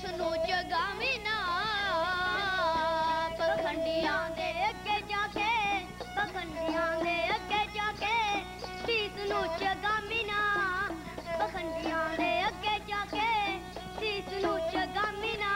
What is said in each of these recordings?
ਨੂੰ ਜਗਾਵੀ ਨਾ ਪਖੰਡੀਆਂ ਦੇ ਅੱਗੇ ਜਾ ਕੇ ਪਖੰਡੀਆਂ ਦੇ ਅੱਗੇ ਜਾ ਕੇ ਸੀਸ ਨੂੰ ਜਗਾਵੀ ਨਾ ਪਖੰਡੀਆਂ ਦੇ ਅੱਗੇ ਜਾ ਕੇ ਸੀਸ ਨੂੰ ਜਗਾਵੀ ਨਾ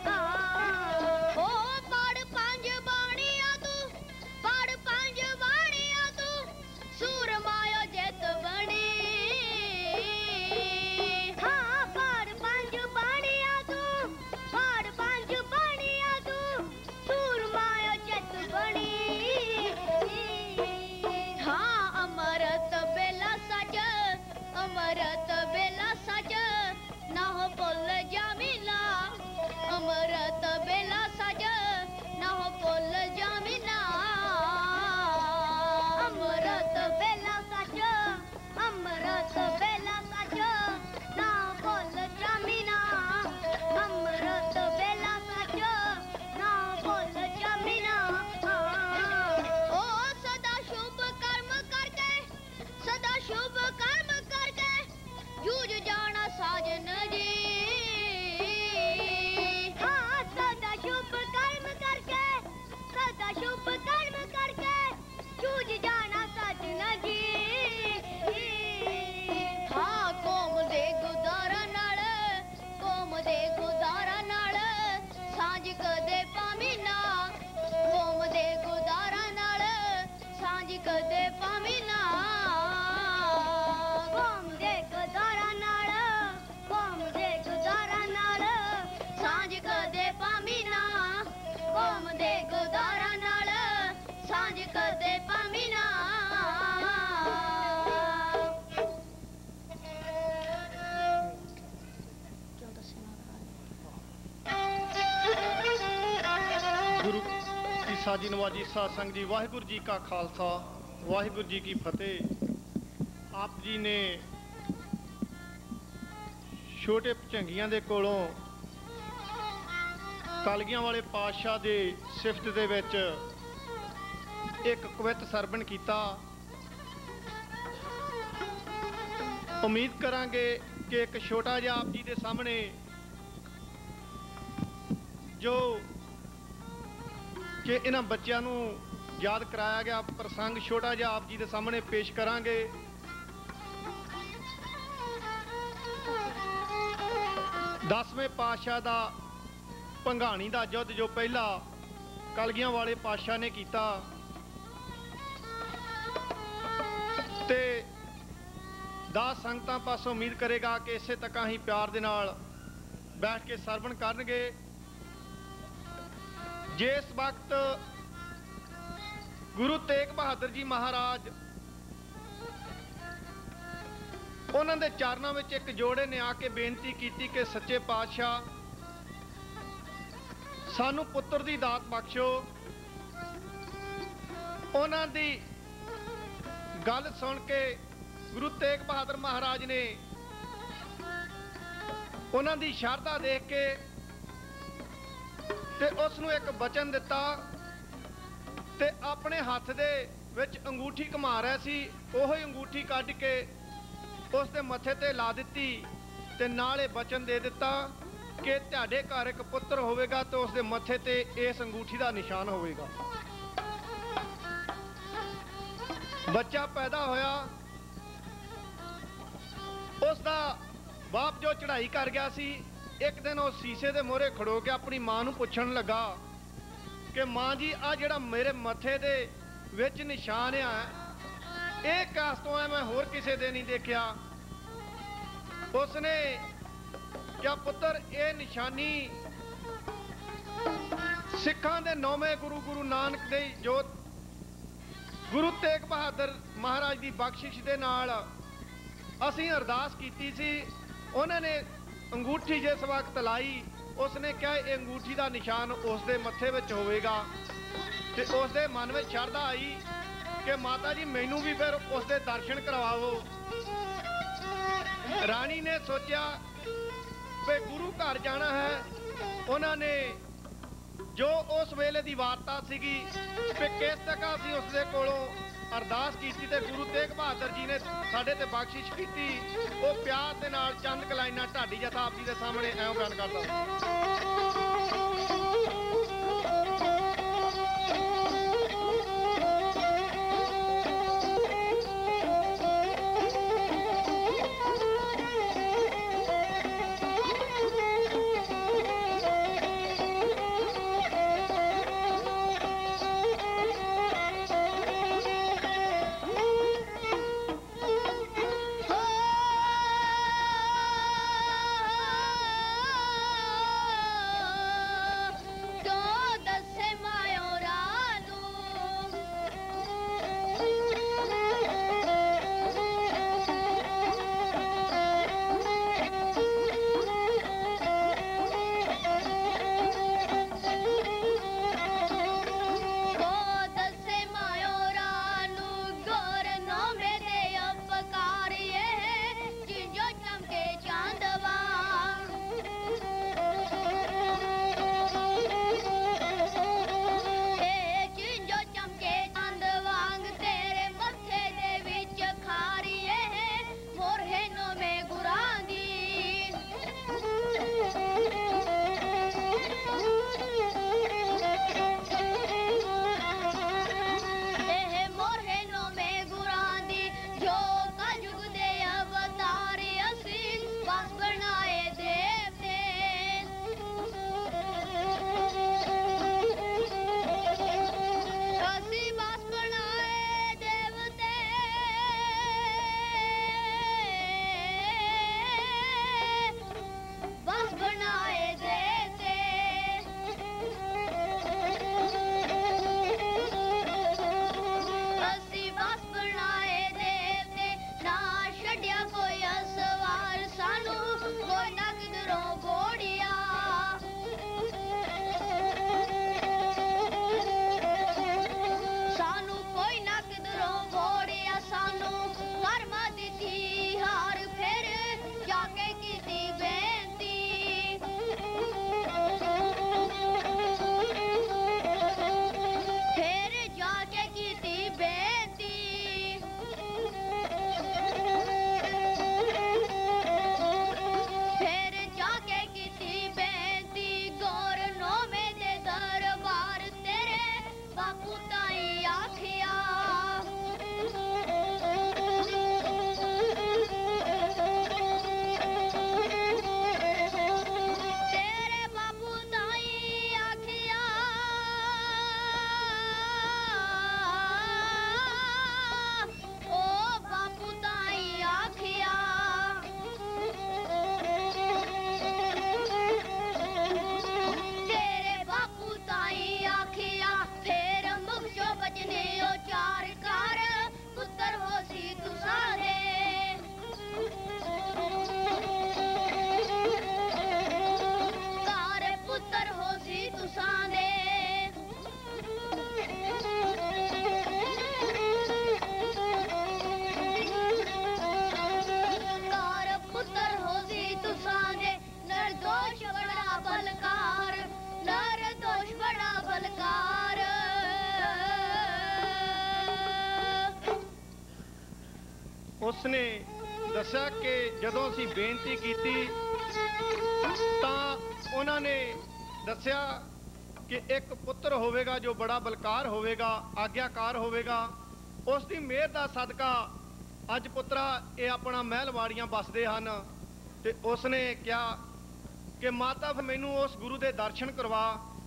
अमरत बेला सज ना हो भुल जामिला अमरत बेला सज ना हो भुल जामिला अमरत बेला सज अमरत बेला सज ना भुल जामिला अमरत बेला सज ना भुल जामिला ओ सदा शुभ कर्म करके सदा शुभ कर्म जूझ जाना साजन जी हाँ सदा शुभ कर्म करके जूझ जाना साजन जी हाँ कौम दे गुदारा नाल सांझ कदे पावी ना कौम दे गुदारा नाल सांझ कदे पावी ना कौम दे गुदारा नाल सांझ कदे पावी ना गुरु की साजी नवाजी साध संग जी वाहिगुरु जी का खालसा वाहिगुरु जी की फतेह। आप जी ने छोटे भचंगियां दे कोलों कलगियां वाले पातशाह दे सिफत दे विच एक कवित सरवण कीता। उम्मीद करांगे कि एक छोटा जिहा आप जी दे सामने जो कि इन्हां बच्चों नूं याद कराया गया प्रसंग छोटा जिहा आप जी दे सामने पेश करांगे। 10वें पातशाह दा भंगाणी दा युद्ध जो पहला कलगियां वाले पातशाह ने कीता ते दास संगतां पासों उम्मीद करेगा कि इसे तक ही प्यार दे नाल बैठ के सरवण करनगे। जिस वक्त गुरु तेग बहादुर जी महाराज उन्हां दे चरनां विच एक जोड़े ने आके बेनती की कि सच्चे पातशाह सानू पुत्र दी दात बख्शो। उन्हां दी गल सुन के गुरु तेग बहादुर महाराज ने उन्हां दी शरधा देख के ते उसनू एक वचन दिता ते अपने हाथ दे विच अंगूठी घुमा रहा सी ओही अंगूठी कढ के उस दे मथे ते ला दिती ते नाले वचन दे दिता कि तुहाडे घर एक पुत्र होवेगा तो उस दे मथे ते इस अंगूठी दा निशान होवेगा। बच्चा पैदा होया उसदा बाप जो चढ़ाई कर गया सी एक दिन उस शीशे दे मोहरे खड़ो के अपनी मां नूं पुछण लगा कि मां जी आ जिहड़ा मेरे मथे दे विच निशान आ ये कास तो है मैं होर किसे दे नहीं देखिया। उसने क्या पुत्र ये निशानी सिखां दे 9वें गुरु गुरु नानक दे जो गुरु तेग बहादुर महाराज की बख्शिश दे नाल असीं अरदास कीती सी। उन्होंने अंगूठी जिस वक्त लाई उसने क्या ये अंगूठी का निशान उसके मथे विच होवेगा ते उसके मन में शरधा आई कि माता जी मैनू भी फिर उसके दर्शन करवाओ। रानी ने सोचा वे गुरु घर जाना है। उन्होंने जो उस वेले की वार्ता सीगी कि किस तक असीं उसदे कोलों ਅਰਦਾਸ ਕੀਤੀ ਤੇ ਗੁਰੂ ਤੇਗ ਬਹਾਦਰ ਜੀ ਨੇ ਸਾਡੇ ਤੇ ਬਖਸ਼ਿਸ਼ ਕੀਤੀ। ਉਹ ਪਿਆਰ ਦੇ ਨਾਲ ਚੰਦ ਕਲਾਈਨਾ ਢਾਡੀ ਜਥਾ ਆਪ ਜੀ ਦੇ ਸਾਹਮਣੇ ਐਂ ਬਿਆਨ ਕਰਦਾ। ਉਸਨੇ ਦੱਸਿਆ ਕਿ ਜਦੋਂ ਅਸੀਂ ਬੇਨਤੀ ਕੀਤੀ ਤਾਂ ਉਹਨਾਂ ਨੇ ਦੱਸਿਆ ਕਿ ਇੱਕ ਪੁੱਤਰ ਹੋਵੇਗਾ ਜੋ ਬੜਾ ਬਲਕਾਰ ਹੋਵੇਗਾ, ਆਗਿਆਕਾਰ ਹੋਵੇਗਾ। ਉਸ ਦੀ ਮਿਹਰ ਦਾ ਸਦਕਾ ਅੱਜ ਪੁੱਤਰਾ ਇਹ ਆਪਣਾ ਮਹਿਲਵਾੜੀਆਂ ਬਸਦੇ ਹਨ। ਤੇ ਉਸਨੇ ਕਿਹਾ ਕਿ ਮਾਤਾ ਮੈਨੂੰ ਉਸ ਗੁਰੂ ਦੇ ਦਰਸ਼ਨ ਕਰਵਾ।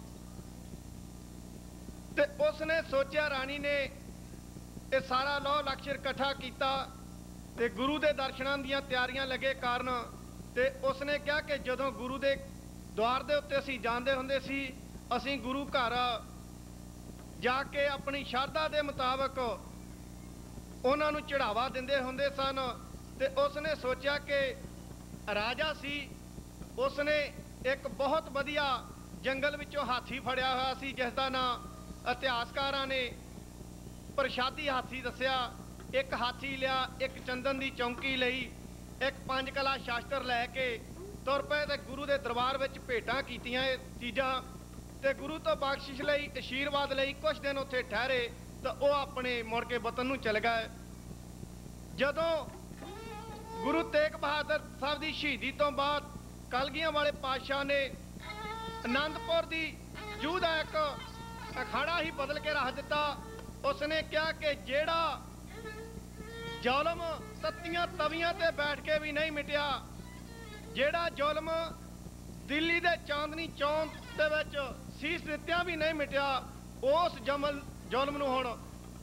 ਤੇ ਉਸਨੇ ਸੋਚਿਆ ਰਾਣੀ ਨੇ ਇਹ ਸਾਰਾ ਲੋ ਲਕਸ਼ਰ ਇਕੱਠਾ ਕੀਤਾ ਤੇ ਗੁਰੂ ਦੇ ਦਰਸ਼ਨਾਂ ਦੀਆਂ ਤਿਆਰੀਆਂ ਲੱਗੇ ਕਾਰਨ ਤੇ ਉਸਨੇ ਕਿਹਾ ਕਿ ਜਦੋਂ ਗੁਰੂ ਦੇ ਦੁਆਰ ਦੇ ਉੱਤੇ ਅਸੀਂ ਜਾਂਦੇ ਹੁੰਦੇ ਸੀ, ਅਸੀਂ ਗੁਰੂ ਘਰ ਜਾ ਕੇ ਆਪਣੀ ਸ਼ਰਧਾ ਦੇ ਮੁਤਾਬਕ ਉਹਨਾਂ ਨੂੰ ਚੜਾਵਾ ਦਿੰਦੇ ਹੁੰਦੇ ਸਨ। ਤੇ ਉਸਨੇ ਸੋਚਿਆ ਕਿ ਰਾਜਾ ਸੀ, ਉਸਨੇ ਇੱਕ ਬਹੁਤ ਵਧੀਆ ਜੰਗਲ ਵਿੱਚੋਂ ਹਾਥੀ ਫੜਿਆ ਹੋਇਆ ਸੀ ਜਿਸ ਦਾ ਨਾਂ ਇਤਿਹਾਸਕਾਰਾਂ ਨੇ ਪ੍ਰਸ਼ਾਦੀ ਹਾਥੀ ਦੱਸਿਆ। ਇੱਕ ਹਾਥੀ ਲਿਆ, ਇੱਕ ਚੰਦਨ ਦੀ ਚੌਂਕੀ ਲਈ, ਇੱਕ 5 ਕਲਾ ਸ਼ਾਸਤਰ ਲੈ ਕੇ ਤੁਰ ਪਏ ਤੇ ਗੁਰੂ ਦੇ ਦਰਬਾਰ ਵਿੱਚ ਭੇਟਾਂ ਕੀਤੀਆਂ ਇਹ ਚੀਜ਼ਾਂ ਤੇ ਗੁਰੂ ਤੋਂ ਬਖਸ਼ਿਸ਼ ਲਈ, ਆਸ਼ੀਰਵਾਦ ਲਈ ਕੁਝ ਦਿਨ ਉੱਥੇ ਠਹਿਰੇ ਤਾਂ ਉਹ ਆਪਣੇ ਮੁੜ ਕੇ ਵਤਨ ਨੂੰ ਚਲੇ ਗਏ। ਜਦੋਂ ਗੁਰੂ ਤੇਗ ਬਹਾਦਰ ਸਾਹਿਬ ਦੀ ਸ਼ਹੀਦੀ ਤੋਂ ਬਾਅਦ ਕਲਗੀਆਂ ਵਾਲੇ ਪਾਤਸ਼ਾਹ ਨੇ ਆਨੰਦਪੁਰ ਦੀ ਜੂਹ ਦਾ ਇੱਕ ਅਖਾੜਾ ਹੀ ਬਦਲ ਕੇ ਰੱਖ ਦਿੱਤਾ। ਉਸਨੇ ਕਿਹਾ ਕਿ ਜਿਹੜਾ ਜ਼ੁਲਮ ਤੱਤੀਆਂ ਤਵੀਆਂ ਤੇ ਬੈਠ ਕੇ ਵੀ ਨਹੀਂ ਮਿਟਿਆ, ਜਿਹੜਾ ਜ਼ੁਲਮ ਦਿੱਲੀ ਦੇ ਚਾਂਦਨੀ ਚੌਂਕ ਦੇ ਵਿੱਚ ਸੀਸ ਦਿੱਤਿਆਂ ਵੀ ਨਹੀਂ ਮਿਟਿਆ, ਉਸ ਜ਼ੁਲਮ ਨੂੰ ਹੁਣ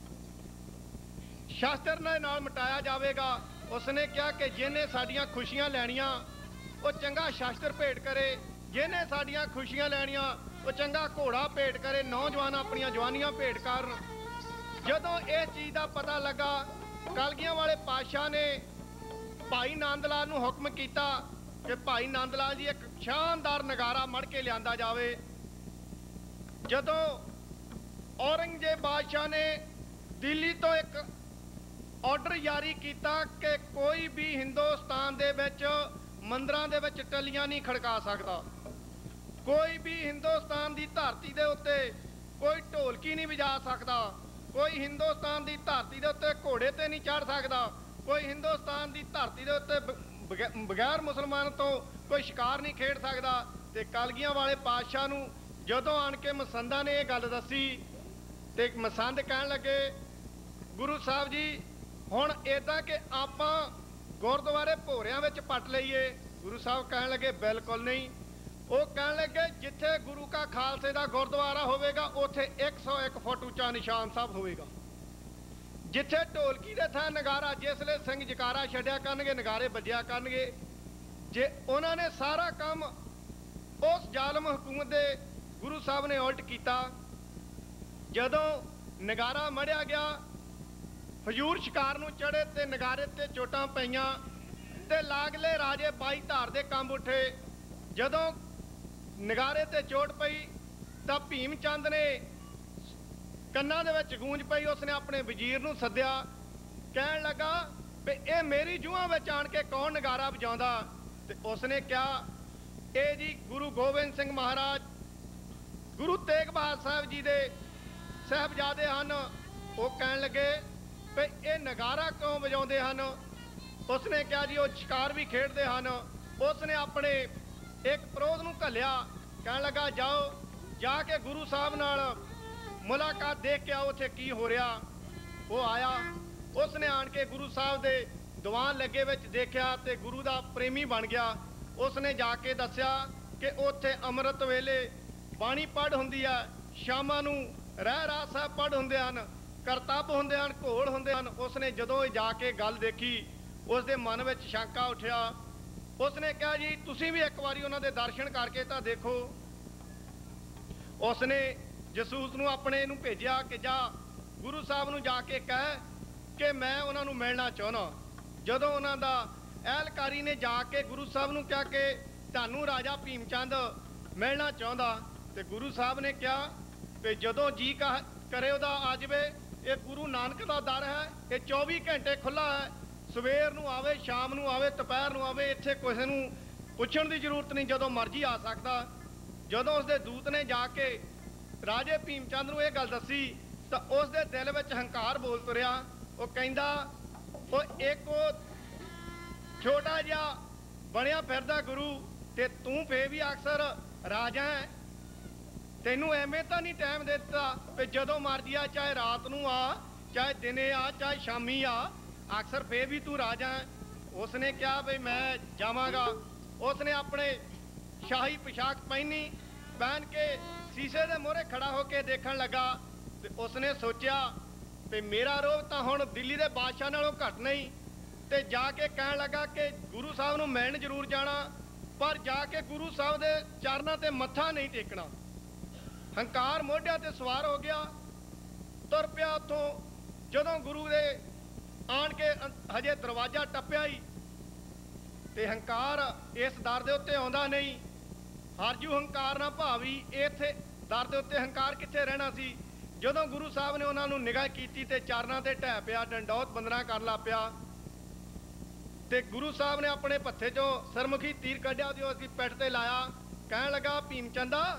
ਸ਼ਾਸਤਰ ਦੇ ਨਾਲ ਮਿਟਾਇਆ ਜਾਵੇਗਾ। ਉਸਨੇ ਕਿਹਾ ਕਿ ਜਿਹਨੇ ਸਾਡੀਆਂ ਖੁਸ਼ੀਆਂ ਲੈਣੀਆਂ ਉਹ ਚੰਗਾ ਸ਼ਾਸਤਰ ਭੇਟ ਕਰੇ, ਜਿਹਨੇ ਸਾਡੀਆਂ ਖੁਸ਼ੀਆਂ ਲੈਣੀਆਂ ਉਹ ਚੰਗਾ ਘੋੜਾ ਭੇਟ ਕਰੇ, ਨੌਜਵਾਨ ਆਪਣੀਆਂ ਜਵਾਨੀਆਂ ਭੇਟ ਕਰਨ। ਜਦੋਂ ਇਸ ਚੀਜ਼ ਦਾ ਪਤਾ ਲੱਗਾ, ਕਲਗੀਆਂ ਵਾਲੇ ਪਾਤਸ਼ਾਹ ਨੇ ਭਾਈ ਨੰਦ ਲਾਲ ਨੂੰ ਹੁਕਮ ਕੀਤਾ ਕਿ ਭਾਈ ਨੰਦ ਲਾਲ ਜੀ ਇੱਕ ਸ਼ਾਨਦਾਰ ਨਗਾਰਾ ਮੜ ਕੇ ਲਿਆਂਦਾ ਜਾਵੇ। ਜਦੋਂ ਔਰੰਗਜ਼ੇਬ ਬਾਦਸ਼ਾਹ ਨੇ ਦਿੱਲੀ ਤੋਂ ਇੱਕ ਆਰਡਰ ਜਾਰੀ ਕੀਤਾ ਕਿ ਕੋਈ ਵੀ ਹਿੰਦੁਸਤਾਨ ਦੇ ਵਿੱਚ ਮੰਦਰਾਂ ਦੇ ਵਿੱਚ ਟੱਲੀਆਂ ਨਹੀਂ ਖੜਕਾ ਸਕਦਾ, ਕੋਈ ਵੀ ਹਿੰਦੁਸਤਾਨ ਦੀ ਧਰਤੀ ਦੇ ਉੱਤੇ ਕੋਈ ਢੋਲਕੀ ਨਹੀਂ ਵਜਾ ਸਕਦਾ, ਕੋਈ ਹਿੰਦੁਸਤਾਨ ਦੀ ਧਰਤੀ ਦੇ ਉੱਤੇ ਘੋੜੇ ਤੇ ਨਹੀਂ ਚੜ੍ਹ ਸਕਦਾ, ਕੋਈ ਹਿੰਦੁਸਤਾਨ ਦੀ ਧਰਤੀ ਦੇ ਉੱਤੇ ਬਗੈਰ ਮੁਸਲਮਾਨ ਤੋਂ ਕੋਈ ਸ਼ਿਕਾਰ ਨਹੀਂ ਖੇਡ ਸਕਦਾ। ਤੇ ਕਲਗੀਆਂ ਵਾਲੇ ਪਾਤਸ਼ਾਹ ਨੂੰ ਜਦੋਂ ਆਣ ਕੇ ਮਸੰਦਾਂ ਨੇ ਇਹ ਗੱਲ ਦੱਸੀ ਤੇ ਮਸੰਦ ਕਹਿਣ ਲੱਗੇ, ਗੁਰੂ ਸਾਹਿਬ ਜੀ ਹੁਣ ਏਦਾਂ ਕਿ ਆਪਾਂ ਗੁਰਦੁਆਰੇ ਭੋਰਿਆਂ ਵਿੱਚ ਪੱਟ ਲਈਏ। ਗੁਰੂ ਸਾਹਿਬ ਕਹਿਣ ਲੱਗੇ ਬਿਲਕੁਲ ਨਹੀਂ। ਉਹ ਕਹਿਣ ਲੱਗੇ ਜਿੱਥੇ ਗੁਰੂ ਕਾ ਖਾਲਸੇ ਦਾ ਗੁਰਦੁਆਰਾ ਹੋਵੇਗਾ ਉੱਥੇ 101 ਫੁੱਟ ਉੱਚਾ ਨਿਸ਼ਾਨ ਸਾਹਿਬ ਹੋਵੇਗਾ। ਜਿੱਥੇ ਢੋਲਕੀ ਦੇ ਥਾਂ ਨਗਾਰਾ, ਜਿਸਲੇ ਸਿੰਘ ਜਕਾਰਾ ਛੱਡਿਆ ਕਰਨਗੇ ਨਗਾਰੇ ਵੱਜਿਆ ਕਰਨਗੇ। ਜੇ ਉਹਨਾਂ ਨੇ ਸਾਰਾ ਕੰਮ ਉਸ ਜ਼ਾਲਮ ਹਕੂਮਤ ਦੇ ਗੁਰੂ ਸਾਹਿਬ ਨੇ ਉਲਟ ਕੀਤਾ। ਜਦੋਂ ਨਗਾਰਾ ਮੜਿਆ ਗਿਆ, ਹਜ਼ੂਰ ਸ਼ਿਕਾਰ ਨੂੰ ਚੜੇ ਤੇ ਨਗਾਰੇ ਤੇ ਚੋਟਾਂ ਪਈਆਂ ਤੇ ਲਾਗਲੇ ਰਾਜੇ ਬਾਈ ਧਾਰ ਦੇ ਕੰਬ ਉੱਠੇ। ਜਦੋਂ ਨਗਾਰੇ ਤੇ ਚੋਟ ਪਈ ਤਾਂ ਭੀਮ ਚੰਦ ਨੇ ਕੰਨਾਂ ਦੇ ਵਿੱਚ ਗੂੰਜ ਪਈ, ਉਸਨੇ ਆਪਣੇ ਵਜ਼ੀਰ ਨੂੰ ਸੱਦਿਆ, ਕਹਿਣ ਲੱਗਾ ਵੀ ਇਹ ਮੇਰੀ ਜੂਹਾਂ ਵਿੱਚ ਆਣ ਕੇ ਕੌਣ ਨਗਾਰਾ ਵਜਾਉਂਦਾ। ਤੇ ਉਸਨੇ ਕਿਹਾ ਇਹ ਜੀ ਗੁਰੂ ਗੋਬਿੰਦ ਸਿੰਘ ਮਹਾਰਾਜ ਗੁਰੂ ਤੇਗ ਬਹਾਦਰ ਸਾਹਿਬ ਜੀ ਦੇ ਸਾਹਿਬਜ਼ਾਦੇ ਹਨ। ਉਹ ਕਹਿਣ ਲੱਗੇ ਵੀ ਇਹ ਨਗਾਰਾ ਕਿਉਂ ਵਜਾਉਂਦੇ ਹਨ। ਉਸਨੇ ਕਿਹਾ ਜੀ ਉਹ ਸ਼ਿਕਾਰ ਵੀ ਖੇਡਦੇ ਹਨ। ਉਸਨੇ ਆਪਣੇ ਇੱਕ ਪ੍ਰੋਧ ਨੂੰ ਘੱਲਿਆ, ਕਹਿਣ ਲੱਗਾ ਜਾਓ ਜਾ ਕੇ ਗੁਰੂ ਸਾਹਿਬ ਨਾਲ ਮੁਲਾਕਾਤ ਦੇਖ ਕੇ ਆਓ ਉੱਥੇ ਕੀ ਹੋ ਰਿਹਾ। ਉਹ ਆਇਆ, ਉਸਨੇ ਆਣ ਕੇ ਗੁਰੂ ਸਾਹਿਬ ਦੇ ਦੀਵਾਨ ਲੱਗੇ ਵਿੱਚ ਦੇਖਿਆ ਤੇ ਗੁਰੂ ਦਾ ਪ੍ਰੇਮੀ ਬਣ ਗਿਆ। ਉਸਨੇ ਜਾ ਕੇ ਦੱਸਿਆ ਕਿ ਉੱਥੇ ਅੰਮ੍ਰਿਤ ਵੇਲੇ ਬਾਣੀ ਪੜ੍ਹ ਹੁੰਦੀ ਹੈ, ਸ਼ਾਮਾਂ ਨੂੰ ਰਹਿਰਾਸ ਸਾਹਿਬ ਪੜ੍ਹ ਹੁੰਦੇ ਹਨ, ਕਰਤੱਵ ਹੁੰਦੇ ਹਨ, ਘੋਲ ਹੁੰਦੇ ਹਨ। ਉਸਨੇ ਜਦੋਂ ਜਾ ਕੇ ਗੱਲ ਦੇਖੀ ਉਸਦੇ ਮਨ ਵਿੱਚ ਸ਼ੰਕਾ ਉੱਠਿਆ। ਉਸਨੇ ਕਿਹਾ ਜੀ ਤੁਸੀਂ ਵੀ ਇੱਕ ਵਾਰੀ ਉਹਨਾਂ ਦੇ ਦਰਸ਼ਨ ਕਰਕੇ ਤਾਂ ਦੇਖੋ। ਉਸਨੇ ਜਸੂਸ ਨੂੰ ਆਪਣੇ ਨੂੰ ਭੇਜਿਆ ਕਿ ਜਾ ਗੁਰੂ ਸਾਹਿਬ ਨੂੰ ਜਾ ਕੇ ਕਹਿ ਕਿ ਮੈਂ ਉਹਨਾਂ ਨੂੰ ਮਿਲਣਾ ਚਾਹੁੰਦਾ। ਜਦੋਂ ਉਹਨਾਂ ਦਾ ਅਹਿਲਕਾਰੀ ਨੇ ਜਾ ਕੇ ਗੁਰੂ ਸਾਹਿਬ ਨੂੰ ਕਿਹਾ ਕਿ ਤੁਹਾਨੂੰ ਰਾਜਾ ਭੀਮ ਚੰਦ ਮਿਲਣਾ ਚਾਹੁੰਦਾ, ਤੇ ਗੁਰੂ ਸਾਹਿਬ ਨੇ ਕਿਹਾ ਕਿ ਜਦੋਂ ਜੀ ਕਰੇ ਉਹਦਾ ਆ ਜਾਵੇ। ਇਹ ਗੁਰੂ ਨਾਨਕ ਦਾ ਦਰ ਹੈ, ਇਹ 24 ਘੰਟੇ ਖੁੱਲ੍ਹਾ ਹੈ। ਸਵੇਰ ਨੂੰ ਆਵੇ, ਸ਼ਾਮ ਨੂੰ ਆਵੇ, ਦੁਪਹਿਰ ਨੂੰ ਆਵੇ, ਇੱਥੇ ਕਿਸੇ ਨੂੰ ਪੁੱਛਣ ਦੀ ਜ਼ਰੂਰਤ ਨਹੀਂ, ਜਦੋਂ ਮਰਜ਼ੀ ਆ ਸਕਦਾ। ਜਦੋਂ ਉਸਦੇ ਦੂਤ ਨੇ ਜਾ ਕੇ ਰਾਜੇ ਭੀਮ ਚੰਦ ਨੂੰ ਇਹ ਗੱਲ ਦੱਸੀ ਤਾਂ ਉਸਦੇ ਦਿਲ ਵਿੱਚ ਹੰਕਾਰ ਬੋਲ ਤੁਰਿਆ। ਉਹ ਕਹਿੰਦਾ ਉਹ ਇੱਕ ਛੋਟਾ ਜਿਹਾ ਬਣਿਆ ਫਿਰਦਾ ਗੁਰੂ ਤੇ ਤੂੰ ਫੇਰ ਵੀ ਅਕਸਰ ਰਾਜਾ ਹੈ। ਤੈਨੂੰ ਐਵੇਂ ਤਾਂ ਨਹੀਂ ਟਾਈਮ ਦਿੱਤਾ ਵੀ ਜਦੋਂ ਮਰਜ਼ੀ ਆ, ਚਾਹੇ ਰਾਤ ਨੂੰ ਆ, ਚਾਹੇ ਦਿਨੇ ਆ, ਚਾਹੇ ਸ਼ਾਮੀ ਆ, ਅਕਸਰ ਫੇਰ ਵੀ ਤੂੰ ਰਾਜਾ ਹੈ। ਉਸਨੇ ਕਿਹਾ ਵੀ ਮੈਂ ਜਾਵਾਂਗਾ। ਉਸਨੇ ਆਪਣੇ ਸ਼ਾਹੀ ਪੋਸ਼ਾਕ ਪਹਿਨ ਕੇ ਸ਼ੀਸ਼ੇ ਦੇ ਮੂਹਰੇ ਖੜਾ ਹੋ ਕੇ ਦੇਖਣ ਲੱਗਾ ਤੇ ਉਸਨੇ ਸੋਚਿਆ ਤੇ ਮੇਰਾ ਰੋਹ ਤਾਂ ਹੁਣ ਦਿੱਲੀ ਦੇ ਬਾਦਸ਼ਾਹ ਨਾਲੋਂ ਘੱਟ ਨਹੀਂ। ਤੇ ਜਾ ਕੇ ਕਹਿਣ ਲੱਗਾ ਕਿ ਗੁਰੂ ਸਾਹਿਬ ਨੂੰ ਮਿਲਣ ਜ਼ਰੂਰ ਜਾਣਾ, ਪਰ ਜਾ ਕੇ ਗੁਰੂ ਸਾਹਿਬ ਦੇ ਚਰਨਾਂ ਤੇ ਮੱਥਾ ਨਹੀਂ ਟੇਕਣਾ। ਹੰਕਾਰ ਮੋਢਿਆਂ ਤੇ ਸਵਾਰ ਹੋ ਗਿਆ, ਤੁਰ ਪਿਆ ਉੱਥੋਂ। ਜਦੋਂ ਗੁਰੂ ਦੇ ਆਣ ਕੇ ਹਜੇ ਦਰਵਾਜ਼ਾ ਟੱਪਿਆ ਹੀ ਤੇ ਹੰਕਾਰ ਇਸ ਦਰ ਦੇ ਉੱਤੇ ਆਉਂਦਾ ਨਹੀਂ। ਹਰਜੂ ਹੰਕਾਰ ਨਾ ਭਾਵੀ, ਇੱਥੇ ਦਰ ਦੇ ਉੱਤੇ ਹੰਕਾਰ ਕਿੱਥੇ ਰਹਿਣਾ ਸੀ। ਜਦੋਂ ਗੁਰੂ ਸਾਹਿਬ ਨੇ ਉਹਨਾਂ ਨੂੰ ਨਿਗਾਹ ਕੀਤੀ ਤੇ ਚਰਨਾਂ ਤੇ ਢਹਿ ਪਿਆ, ਡੰਡੌਤ ਬੰਦਨਾ ਕਰਨ ਲੱਗ ਪਿਆ। ਤੇ ਗੁਰੂ ਸਾਹਿਬ ਨੇ ਆਪਣੇ ਪੱਥੇ ਚੋਂ ਸਰਮੁਖੀ ਤੀਰ ਕੱਢਿਆ ਤੇ ਉਹ ਅਸੀਂ ਪਿੱਠ ਤੇ ਲਾਇਆ। ਕਹਿਣ ਲੱਗਾ ਭੀਮ ਚੰਦਾ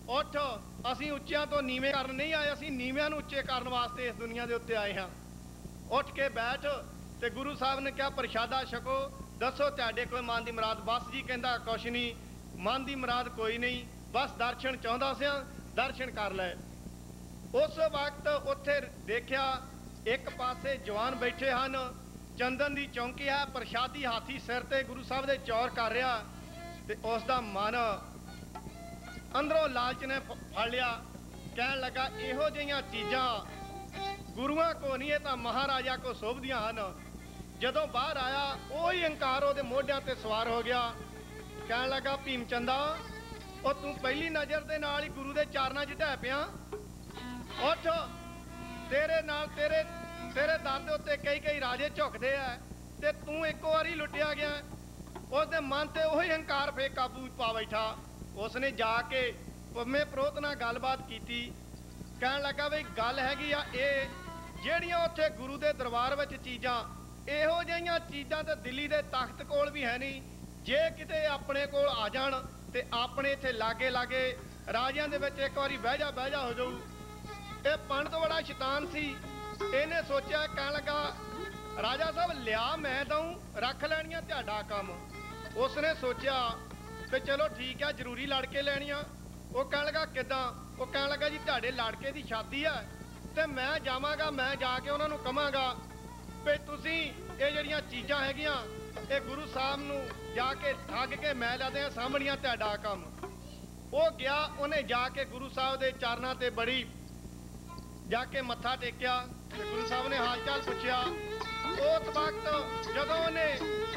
ਉੱਠ, ਅਸੀਂ ਉੱਚਿਆਂ ਤੋਂ ਨੀਵੇਂ ਕਰਨ ਨਹੀਂ ਆਏ, ਅਸੀਂ ਨੀਵਿਆਂ ਨੂੰ ਉੱਚੇ ਕਰਨ ਵਾਸਤੇ ਇਸ ਦੁਨੀਆ ਦੇ ਉੱਤੇ ਆਏ ਹਾਂ। ਉੱਠ ਕੇ ਬੈਠ। ਤੇ ਗੁਰੂ ਸਾਹਿਬ ਨੇ ਕਿਹਾ ਪ੍ਰਸ਼ਾਦਾ ਛਕੋ, ਦੱਸੋ ਤੁਹਾਡੇ ਕੋਈ ਮਨ ਦੀ ਮੁਰਾਦ? ਬਸ ਜੀ ਕਹਿੰਦਾ ਕੁਛ ਨਹੀਂ, ਮਨ ਦੀ ਮੁਰਾਦ ਕੋਈ ਨਹੀਂ, ਬਸ ਦਰਸ਼ਨ ਚਾਹੁੰਦਾ ਸਿਆ, ਦਰਸ਼ਨ ਕਰ ਲੈ। ਉਸ ਵਕਤ ਉੱਥੇ ਦੇਖਿਆ ਇੱਕ ਪਾਸੇ ਜਵਾਨ ਬੈਠੇ ਹਨ, ਚੰਦਨ ਦੀ ਚੌਂਕੀ ਹੈ, ਪ੍ਰਸ਼ਾਦੀ ਹਾਥੀ ਸਿਰ ਤੇ ਗੁਰੂ ਸਾਹਿਬ ਦੇ ਚੌਰ ਕਰ ਰਿਹਾ। ਤੇ ਉਸ ਦਾ ਮਨ ਅੰਦਰੋਂ ਲਾਲਚ ਨੇ ਫੜ ਲਿਆ। ਕਹਿਣ ਲੱਗਾ ਇਹੋ ਜਿਹੀਆਂ ਚੀਜ਼ਾਂ ਗੁਰੂਆਂ ਕੋ ਨਹੀਂ, ਇਹ ਤਾਂ ਮਹਾਰਾਜਾ ਕੋ ਸੋਭਦੀਆਂ ਹਨ। ਜਦੋਂ ਬਾਹਰ ਆਇਆ ਉਹੀ ਹੰਕਾਰ ਉਹਦੇ ਮੋਢਿਆਂ ਤੇ ਸਵਾਰ ਹੋ ਗਿਆ। ਕਹਿਣ ਲੱਗਾ ਭੀਮ ਚੰਦਾ, ਉਹ ਤੂੰ ਪਹਿਲੀ ਨਜ਼ਰ ਦੇ ਨਾਲ ਹੀ ਗੁਰੂ ਦੇ ਚਰਨਾਂ 'ਚ ਢਹਿ ਪਿਆ। ਉੱਠ, ਤੇਰੇ ਨਾਲ ਤੇਰੇ ਦਰ ਦੇ ਉੱਤੇ ਕਈ ਰਾਜੇ ਝੁਕਦੇ ਆ ਤੇ ਤੂੰ ਇੱਕੋ ਵਾਰੀ ਲੁੱਟਿਆ ਗਿਆ। ਉਸਦੇ ਮਨ ਤੇ ਉਹੀ ਹੰਕਾਰ ਫੇਰ ਕਾਬੂ ਪਾ ਬੈਠਾ। ਉਸਨੇ ਜਾ ਕੇ ਪੰਮੇ ਪ੍ਰੋਤ ਨਾਲ ਗੱਲਬਾਤ ਕੀਤੀ। ਕਹਿਣ ਲੱਗਾ ਵੀ ਗੱਲ ਹੈਗੀ ਆ ਇਹ, ਜਿਹੜੀਆਂ ਉੱਥੇ ਗੁਰੂ ਦੇ ਦਰਬਾਰ ਵਿੱਚ ਚੀਜ਼ਾਂ, ਇਹੋ ਜਿਹੀਆਂ ਚੀਜ਼ਾਂ ਤੇ ਦਿੱਲੀ ਦੇ ਤਖਤ ਕੋਲ ਵੀ ਹੈ ਨਹੀਂ। ਜੇ ਕਿਤੇ ਆਪਣੇ ਕੋਲ ਆ ਜਾਣ ਤੇ ਆਪਣੇ ਇੱਥੇ ਲਾਗੇ ਰਾਜਿਆਂ ਦੇ ਵਿੱਚ ਇੱਕ ਵਾਰੀ ਬਹਿ ਜਾ ਹੋ ਜਾਊ। ਇਹ ਪੰਡਤ ਬੜਾ ਸ਼ੈਤਾਨ ਸੀ। ਇਹਨੇ ਸੋਚਿਆ, ਕਹਿਣ ਲੱਗਾ ਰਾਜਾ ਸਾਹਿਬ ਲਿਆ ਮੈਂ ਦਊਂ, ਰੱਖ ਲੈਣੀਆਂ ਤੁਹਾਡਾ ਕੰਮ। ਉਸਨੇ ਸੋਚਿਆ ਤੇ ਚਲੋ ਠੀਕ ਆ, ਜ਼ਰੂਰੀ ਲੜ ਕੇ ਲੈਣੀਆਂ। ਉਹ ਕਹਿਣ ਲੱਗਾ ਕਿੱਦਾਂ? ਉਹ ਕਹਿਣ ਲੱਗਾ ਜੀ ਤੁਹਾਡੇ ਲੜਕੇ ਦੀ ਸ਼ਾਦੀ ਆ ਤੇ ਮੈਂ ਜਾਵਾਂਗਾ, ਮੈਂ ਜਾ ਕੇ ਉਹਨਾਂ ਨੂੰ ਕਵਾਂਗਾ ਵੀ ਤੁਸੀਂ ਇਹ ਜਿਹੜੀਆਂ ਚੀਜ਼ਾਂ ਹੈਗੀਆਂ ਇਹ ਗੁਰੂ ਸਾਹਿਬ ਨੂੰ ਜਾ ਕੇ ਠੱਗ ਕੇ ਮੈਂ ਲੈਦੇ ਆ, ਸਾਹਮਣੀਆਂ ਤੁਹਾਡਾ ਕੰਮ। ਉਹ ਗਿਆ, ਉਹਨੇ ਜਾ ਕੇ ਗੁਰੂ ਸਾਹਿਬ ਦੇ ਚਰਨਾਂ ਤੇ ਬੜੀ ਜਾ ਕੇ ਮੱਥਾ ਟੇਕਿਆ ਤੇ ਗੁਰੂ ਸਾਹਿਬ ਨੇ ਹਾਲ ਚਾਲ ਪੁੱਛਿਆ। ਉਸ ਵਕਤ ਜਦੋਂ ਉਹਨੇ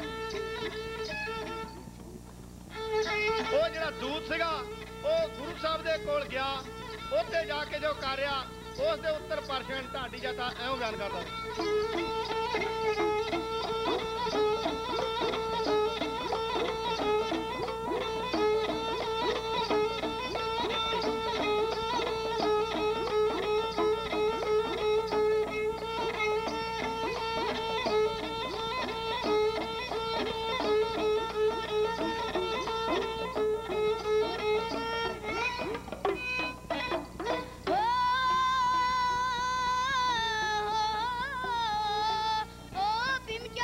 ਉਹ ਜਿਹੜਾ ਦੂਤ ਸੀਗਾ ਉਹ ਗੁਰੂ ਸਾਹਿਬ ਦੇ ਕੋਲ ਗਿਆ, ਉੱਥੇ ਜਾ ਕੇ ਜੋ ਕਰਿਆ ਉਸ ਦੇ ਉੱਤਰ ਪਰਸ਼ਨ ਢਾਡੀ ਜੱਟਾ ਐਵੇਂ ਬਿਆਨ ਕਰਦਾ। भीम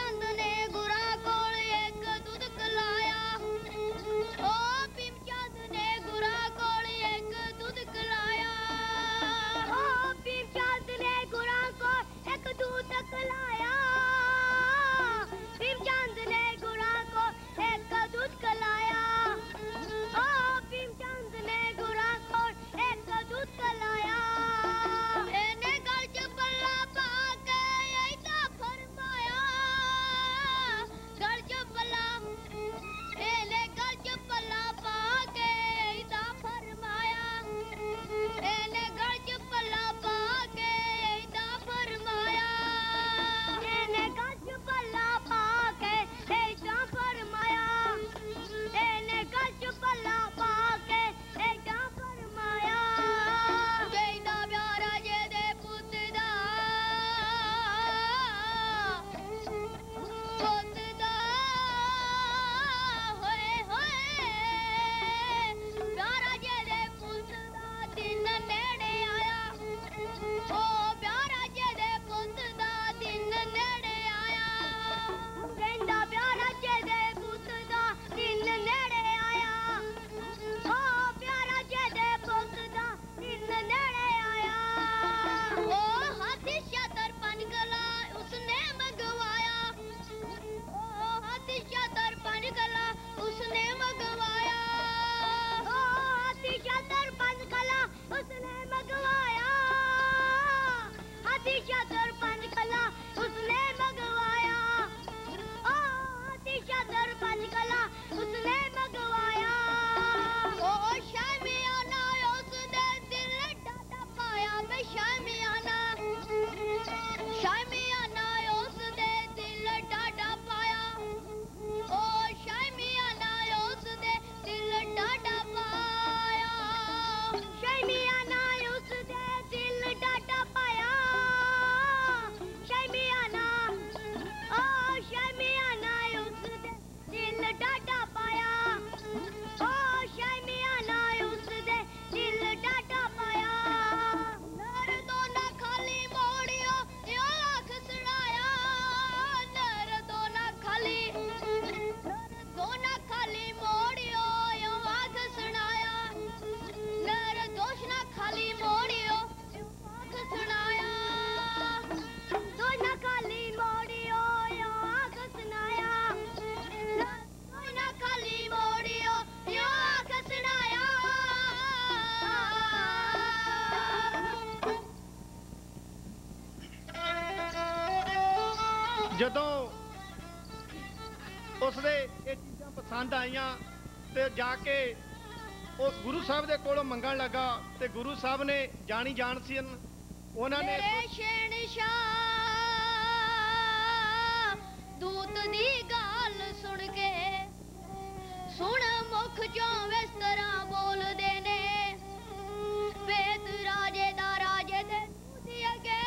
ਜਦੋਂ ਉਸਦੇ ਇਹ ਚੀਜ਼ਾਂ ਪਸੰਦ ਆਈਆਂ ਤੇ ਜਾ ਕੇ ਉਹ ਗੁਰੂ ਸਾਹਿਬ ਦੇ ਕੋਲੋਂ ਮੰਗਣ ਲੱਗਾ ਤੇ ਗੁਰੂ ਸਾਹਿਬ ਨੇ ਜਾਣੀ ਜਾਣ ਸੀ ਉਹਨਾਂ ਨੇ ਮੇਰੇ ਸ਼ਹਿਨशाह ਦੂਤ ਦੀ ਗੱਲ ਸੁਣ ਕੇ ਸੁਣ ਮੁਖ ਚੋਂ ਇਸ ਤਰ੍ਹਾਂ ਬੋਲਦੇ ਨੇ ਵੇਦ ਰਾਜੇ ਦਾ ਰਾਜੇ ਦੇ ਦੀ ਅਗੇ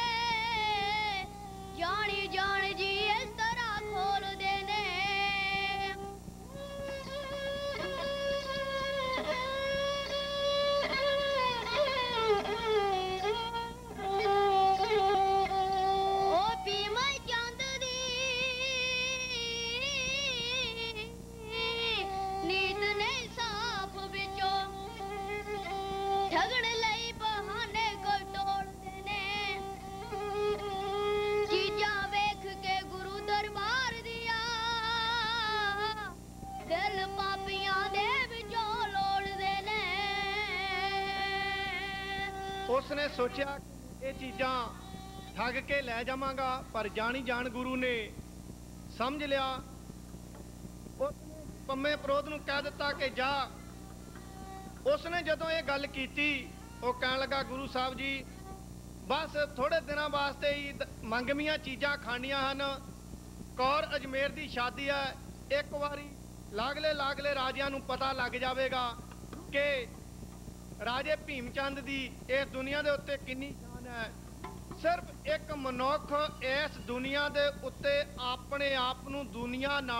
ਜਾਣੀ ਜਾਣ ਜੀ ਇਸ ਤਰ੍ਹਾਂ ਖੋਲਦੇ ਨੇ ਉਸਨੇ ਸੋਚਿਆ ਇਹ ਚੀਜ਼ਾਂ ਠੱਗ ਕੇ ਲੈ ਜਾਵਾਂਗਾ ਪਰ ਜਾਣੀ ਜਾਣ ਗੁਰੂ ਨੇ ਸਮਝ ਲਿਆ ਉਸਨੇ ਪੰਮੇ ਪ੍ਰੋਧ ਨੂੰ ਕਹਿ ਦਿੱਤਾ ਕਿ ਜਾ ਉਸਨੇ ਜਦੋਂ ਇਹ ਗੱਲ ਕੀਤੀ ਉਹ ਕਹਿਣ ਲੱਗਾ ਗੁਰੂ ਸਾਹਿਬ ਜੀ ਬਸ ਥੋੜੇ ਦਿਨਾਂ ਵਾਸਤੇ ਹੀ ਮੰਗਵੀਆਂ ਚੀਜ਼ਾਂ ਖਾਣੀਆਂ ਹਨ ਕੌਰ ਅਜਮੇਰ ਦੀ ਸ਼ਾਦੀ ਹੈ ਇੱਕ ਵਾਰੀ ਲਾਗਲੇ ਰਾਜਿਆਂ ਨੂੰ ਪਤਾ ਲੱਗ ਜਾਵੇਗਾ ਕਿ ਰਾਜੇ ਭੀਮ ਚੰਦ ਦੀ ਇਸ ਦੁਨੀਆ ਦੇ ਉੱਤੇ ਕਿੰਨੀ ਸ਼ਾਨ ਹੈ ਸਿਰਫ ਇੱਕ ਮਨੁੱਖ ਇਸ ਦੁਨੀਆ ਦੇ ਉੱਤੇ ਆਪਣੇ ਆਪ ਨੂੰ ਦੁਨੀਆ ਨਾਲ